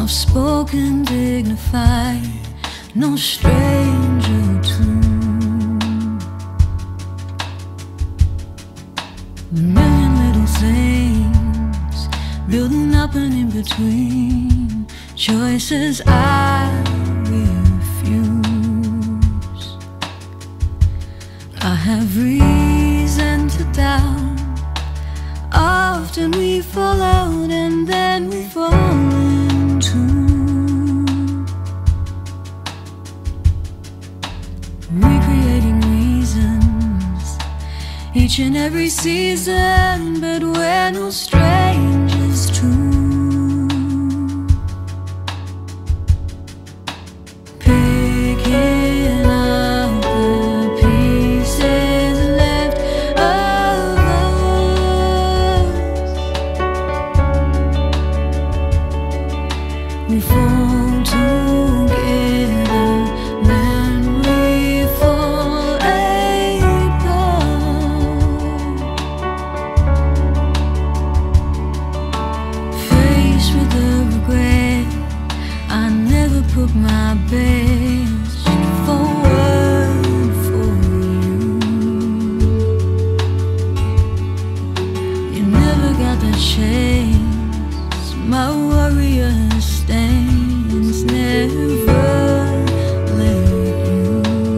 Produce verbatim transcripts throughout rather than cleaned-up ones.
soft-spoken, dignified, no stranger to a million little things building up and in between, choices I refuse. I have reason to doubt. Often we fall out and then we fall into recreating reasons each and every season, but we're no strangers to picking up the pieces left of us. We fall together, then we fall apart. Faced with the regret, I never put my best forward for you. You never got the chance. My warrior stance never let you.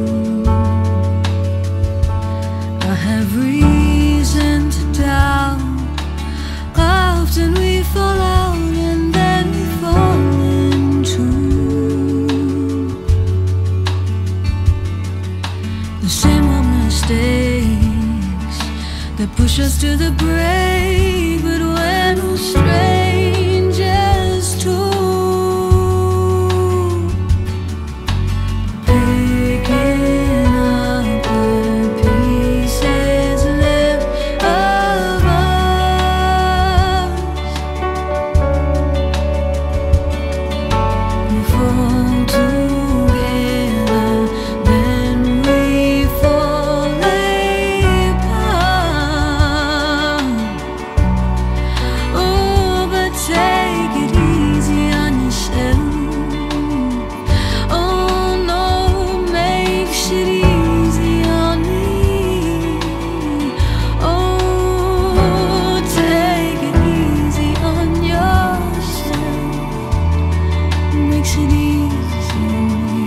I have reason to doubt. Often we fall out and then we fall into the same old mistakes that push us to the break, but we're no strangers to picking up the pieces left of us. We fall together, then we fall apart. Oh, but take it easy on yourself. Oh no, makes it easy on me. Oh, take it easy on yourself. Makes it easy on me.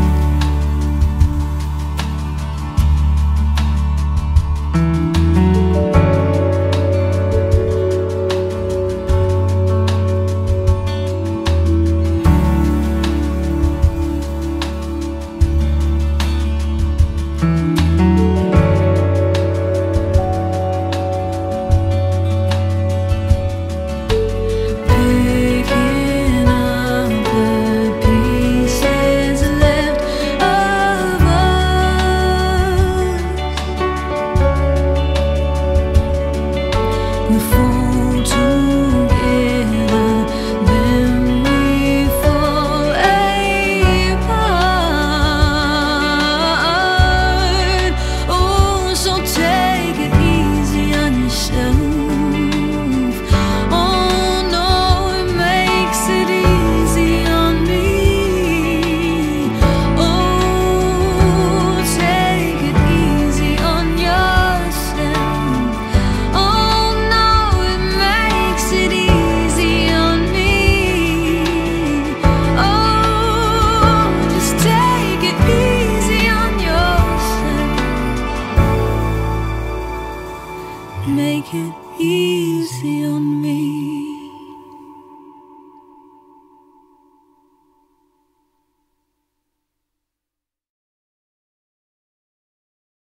Picking up the pieces left of us. We fall together, then we fall apart. Oh, so take it easy on yourself. Oh no, it makes it easy on me. Oh, take it easy on yourself. Oh no, it makes it easy on me. Oh, just take it easy on yourself. Make it easy on me.